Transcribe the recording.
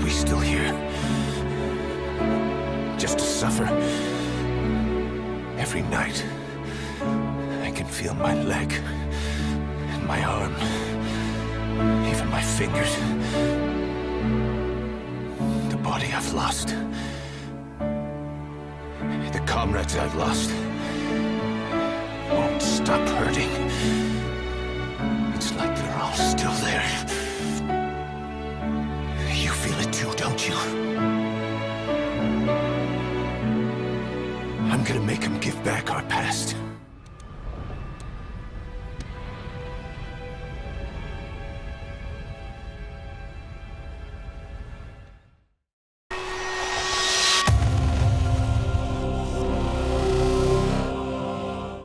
we still here? Just to suffer? Every night, I can feel my leg, and my arm, even my fingers. The body I've lost. The comrades I've lost won't stop hurting. It's like they're all still there. You feel it too, don't you? I'm gonna make them give back our past.